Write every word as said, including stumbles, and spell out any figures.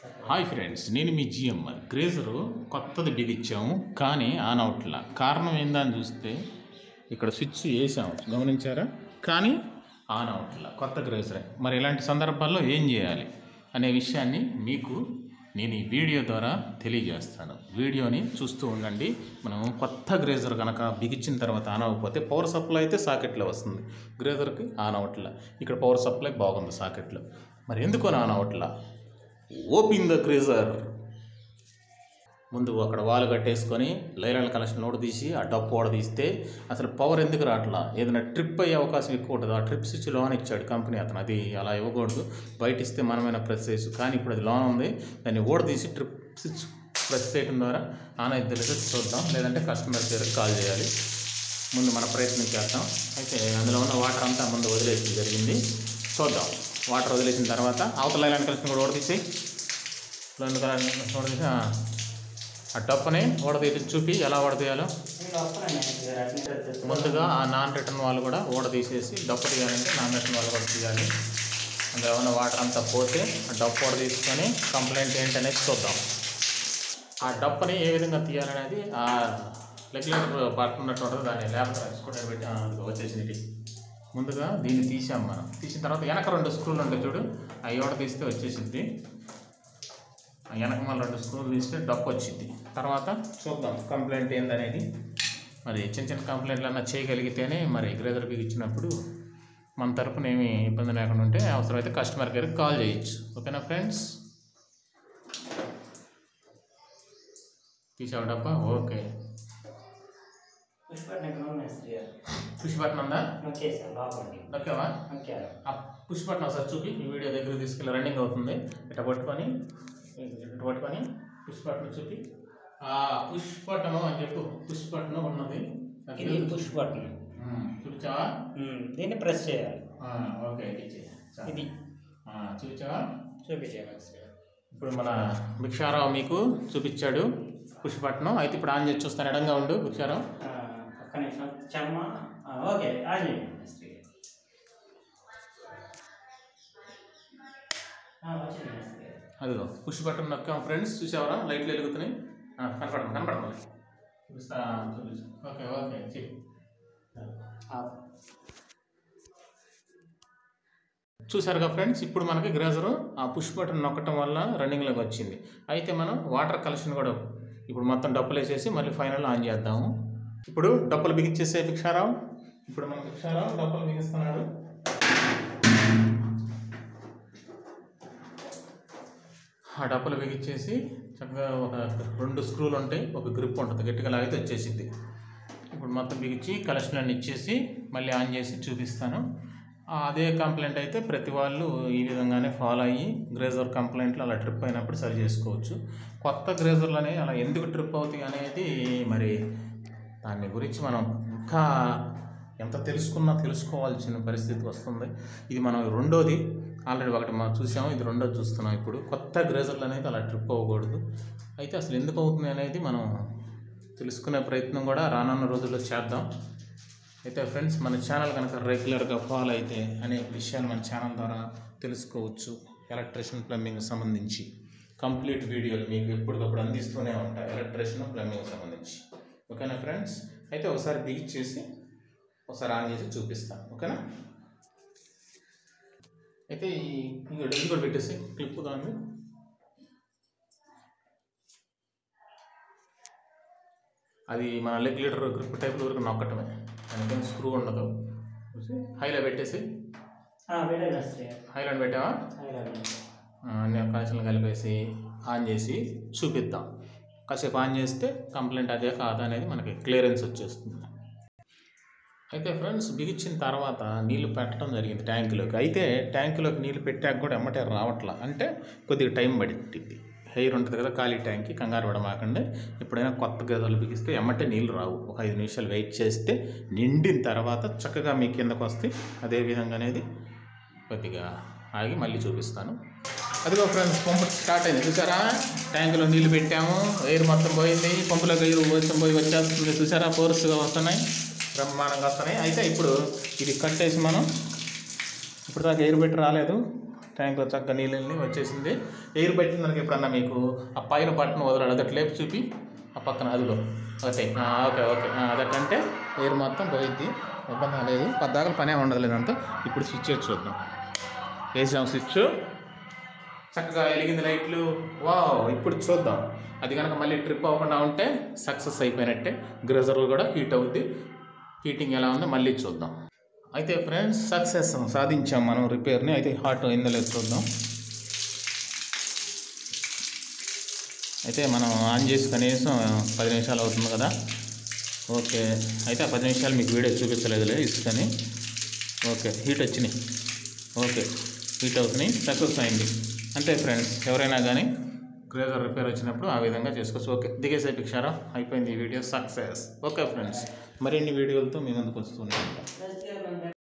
Hi friends, నేను మీ GMR. గ్రేజరు కొత్తది బిగించాము కానీ ఆన్ అవట్లా. కారణం ఏందని చూస్తే ఇక్కడ స్విచ్ వేసాము, గమనించారా? కానీ ఆన్ అవట్లా. కొత్త గ్రేజరే. మరి ఇలాంటి సందర్భాల్లో ఏం చేయాలి అనే విషయాన్ని మీకు నేను ఈ వీడియో ద్వారా తెలియజేస్తాను. వీడియోని చూస్తూ ఉండండి. మనం కొత్త గ్రేజర్ కనుక బిగించిన తర్వాత ఆన్ అవ్వకపోతే పవర్ సప్లై అయితే సాకెట్లో వస్తుంది, గ్రేజర్కి ఆన్ అవట్లా. ఇక్కడ పవర్ సప్లై బాగుంది సాకెట్లో, మరి ఎందుకు ఆన్ అవట్లా? ఓపెన్ ద గ్రేజర్. ముందు అక్కడ వాల్ కట్టేసుకొని లైరాల కలెక్షన్ లోడ్ తీసి ఆ డప్పు ఓడ తీస్తే అసలు పవర్ ఎందుకు రావట్లా? ఏదైనా ట్రిప్ అయ్యే అవకాశం ఎక్కువ ఉంటుంది. ఆ ట్రిప్ స్విచ్ లోన్ ఇచ్చాడు కంపెనీ అతను, అది అలా ఇవ్వకూడదు. బయట ఇస్తే మనమైనా ప్రెస్ చేయొచ్చు, కానీ ఇప్పుడు అది లోన్ ఉంది. దాన్ని ఓడ తీసి ట్రిప్ స్విచ్ ప్రెస్ చేయడం ద్వారా ఆన్ అయితే లేదా చూద్దాం, లేదంటే కస్టమర్ కేర్కి కాల్ చేయాలి. ముందు మన ప్రయత్నం చేద్దాం. అయితే అందులో ఉన్న వాటర్ అంతా ముందు వదిలేసి జరిగింది, చూద్దాం. వాటర్ వదిలేసిన తర్వాత అవతల లైలాండ్ కలిసి కూడా ఓడదీసి ఓడదీసి ఆ టప్పుని ఓడదీసి చూపి ఎలా ఓడదీయాలో. ముందుగా ఆ నాన్ రిటర్న్ వాళ్ళు కూడా ఓడదీసేసి డప్పు తీయాలంటే నాన్ రిటర్న్ వాళ్ళు కూడా తీయాలి. అందులో ఉన్న వాటర్ అంతా పోతే ఆ డప్పు ఓడ తీసుకొని కంప్లైంట్ ఏంటనేది చూద్దాం. ఆ డప్పుని ఏ విధంగా తీయాలనేది ఆ రెగ్యులేటర్ పట్టుకున్నట్టు ఉంటుంది, దాన్ని ల్యాప్టాప్ తీసుకుంటే పెట్టి వచ్చేసింది. ముందుగా దీన్ని తీసాం మనం. తీసిన తర్వాత వెనక రెండు స్క్రూలు ఉంటాయి చూడు, అవి ఓడ తీస్తే వచ్చేసిద్ది. వెనక మళ్ళీ రెండు స్క్రూలు తీస్తే డప్పు వచ్చింది. తర్వాత చూద్దాం కంప్లైంట్ ఏందనేది. మరి చిన్న చిన్న కంప్లైంట్లు అన్నా చేయగలిగితేనే మరి గ్రేజర్కి ఇచ్చినప్పుడు మన తరపున ఏమి ఇబ్బంది లేకుండా ఉంటే అవసరమైతే కస్టమర్ కేర్కి కాల్ చేయొచ్చు. ఓకేనా ఫ్రెండ్స్? తీసావు డబ్బా? ఓకే. పుష్ బటన్ ఉందా? ఓకేవా? ఆ పుష్ బటన్ ఒకసారి చూపి ఈ వీడియో దగ్గర తీసుకెళ్ళి రన్నింగ్ అవుతుంది. ఇట్లా పట్టుకొని ఇట్లా పట్టుకొని పుష్ బటన్ చూపి ఆ పుష్ బటన్ అని చెప్పు. పుష్ బటన్ ఉన్నది, పుష్ బటన్ చూపించావా? దీన్ని ప్రెస్ చేయాలి. ఓకే, ఇది చూపించావా? చూపించాలి. ఇప్పుడు మన భిక్షారావు మీకు చూపించాడు పుష్ బటన్. అయితే ఇప్పుడు ఆన్ చేసి చూస్తాను. ఎడంగా ఉండు భిక్షారావు. ఒక్క నిమిషం చమ్మ. ఓకే, ఆన్ చేయండి. అదిగో పుష్ బటన్ నొక్కాం ఫ్రెండ్స్, చూసావరా? లైట్లు వెలుగుతున్నాయి, కనపడదు కనపడదు చూపిస్తా. చూపించు. ఓకే ఓకే చెయ్యి. చూసారుగా ఫ్రెండ్స్, ఇప్పుడు మనకి గ్రేజరు ఆ పుష్ బటన్ నొక్కటం వల్ల రన్నింగ్లోకి వచ్చింది. అయితే మనం వాటర్ కలెక్షన్ కూడా ఇప్పుడు మొత్తం డబ్బులు వేసేసి మళ్ళీ ఫైనల్ ఆన్ చేద్దాము. ఇప్పుడు డబ్బులు బిగించేసే భిక్షారావు. ఇప్పుడు మన భిక్షారావు డబ్బులు బిగిస్తున్నాడు. ఆ డబ్బులు బిగించేసి చక్కగా ఒక రెండు స్క్రూలు ఉంటాయి, ఒక గ్రిప్ ఉంటుంది, గట్టిగా లాగితే వచ్చేసింది. ఇప్పుడు మొత్తం బిగించి కలెక్షన్ అన్ని ఇచ్చేసి మళ్ళీ ఆన్ చేసి చూపిస్తాను. అదే కంప్లైంట్ అయితే ప్రతి వాళ్ళు ఈ విధంగానే ఫాలో అయ్యి గ్రేజర్ కంప్లైంట్లు అలా ట్రిప్ అయినప్పుడు సరి చేసుకోవచ్చు. కొత్త గ్రేజర్లు అనేవి అలా ఎందుకు ట్రిప్ అవుతాయి అనేది మరి దాని గురించి మనం ఇంకా ఎంత తెలుసుకున్నా తెలుసుకోవాల్సిన పరిస్థితి వస్తుంది. ఇది మనం రెండోది, ఆల్రెడీ ఒకటి మనం చూసాము, ఇది రెండోది చూస్తున్నాం. ఇప్పుడు కొత్త గ్రేజర్లు అనేది అలా ట్రిప్ అవ్వకూడదు. అయితే అసలు ఎందుకు అవుతుంది అనేది మనం తెలుసుకునే ప్రయత్నం కూడా రానున్న రోజుల్లో చేద్దాం. అయితే ఫ్రెండ్స్, మన ఛానల్ కనుక రెగ్యులర్గా ఫాలో అయితే అనేక విషయాలు మన ఛానల్ ద్వారా తెలుసుకోవచ్చు. ఎలక్ట్రిషియన్ ప్లంబింగ్ సంబంధించి కంప్లీట్ వీడియోలు మీకు ఎప్పటికప్పుడు అందిస్తూనే ఉంటాయి, ఎలక్ట్రిషియన్ ప్లంబింగ్ సంబంధించి. ఓకేనా ఫ్రెండ్స్? అయితే ఒకసారి బిగించేసి ఒకసారి ఆన్ చేసి చూపిస్తాను. ఓకేనా? అయితే ఈ ఇది కూడా పెట్టేసి క్లిప్ దాన్ని అది మన రెగ్యులేటర్ గ్రిప్ టైప్లో వరకు నొక్కటమే, దానికైనా స్క్రూ ఉండదు. హైలో పెట్టేసి హైలాండ్ పెట్టావా? అన్ని కనెక్షన్లు కలిపేసి ఆన్ చేసి చూపిద్దాం. కాసేపు ఆన్ చేస్తే కంప్లైంట్ అదే కాదా అనేది మనకి క్లియరెన్స్ వచ్చేస్తుంది. అయితే ఫ్రెండ్స్, బిగించిన తర్వాత నీళ్ళు పెట్టడం జరిగింది ట్యాంకులోకి. అయితే ట్యాంకులోకి నీళ్ళు పెట్టాక కూడా ఎమ్మటే రావట్లా, అంటే కొద్దిగా టైం పడుతుంది. హెయిర్ ఉంటుంది కదా ఖాళీ ట్యాంక్కి, కంగారు పడమాకండి. ఎప్పుడైనా కొత్త గదులు బిగిస్తే ఎమ్మటే నీళ్ళు రావు. ఒక ఐదు నిమిషాలు వెయిట్ చేస్తే నిండిన తర్వాత చక్కగా మీ కిందకు వస్తే అదే విధంగా అనేది కొద్దిగా ఆగి మళ్ళీ చూపిస్తాను. అదిగో ఫ్రెండ్స్, పంపు స్టార్ట్ అయింది. చూసారా? ట్యాంకులో నీళ్ళు పెట్టాము, ఎయిర్ మొత్తం పోయింది, పంపులోకి ఎయిర్ మొత్తం పోయి వచ్చేస్తుంది. చూసారా? ఫోర్స్గా వస్తున్నాయి, బ్రహ్మాండంగా వస్తున్నాయి. అయితే ఇప్పుడు ఇది కట్టేసి మనం, ఇప్పుడు దాకా ఎయిర్ పెట్టి రాలేదు, ట్యాంక్లో చక్కగా నీళ్ళని వచ్చేసింది. ఎయిర్ పట్టింది మనకి ఎప్పుడన్నా మీకు ఆ పైన బట్టను వదలడు, అదట్ లేపు చూపి ఆ పక్కన అదిలో ఓకే ఓకే ఓకే అదటంటే ఎయిర్ మొత్తం పోయిద్ది, ఇబ్బంది లేదు, పద్దాకలు పనే ఉండదు లేదంతా. ఇప్పుడు స్విచ్ వేసి చూద్దాం. వేసాం స్విచ్, చక్కగా వెలిగింది లైట్లు. వావ్, ఇప్పుడు చూద్దాం. అది కనుక మళ్ళీ ట్రిప్ అవ్వకుండా ఉంటే సక్సెస్ అయిపోయినట్టే. గ్రేజర్ కూడా హీట్ అవుద్ది. హీటింగ్ ఎలా ఉందో మళ్ళీ చూద్దాం. అయితే ఫ్రెండ్స్ సక్సెస్ సాధించాం మనం రిపేర్ని. అయితే హాట్ అయిందో లేదు చూద్దాం. అయితే మనం ఆన్ చేసి కనీసం పది నిమిషాలు అవుతుంది కదా. ఓకే, అయితే ఆ పది నిమిషాలు మీకు వీడియో చూపించలేదులే ఇసుకని. ఓకే, హీట్ వచ్చినాయి. ఓకే, హీట్ అవుతున్నాయి, సక్సెస్ అయింది. అంతే ఫ్రెండ్స్, ఎవరైనా కానీ గ్రేజర్ రిపేర్ వచ్చినప్పుడు ఆ విధంగా చేసుకోవచ్చు. ఓకే, దిగేసే పిక్షారా అయిపోయింది ఈ వీడియో సక్సెస్. ఓకే ఫ్రెండ్స్, మరిన్ని వీడియోలతో మీ ముందుకు వస్తూ ఉంటాం.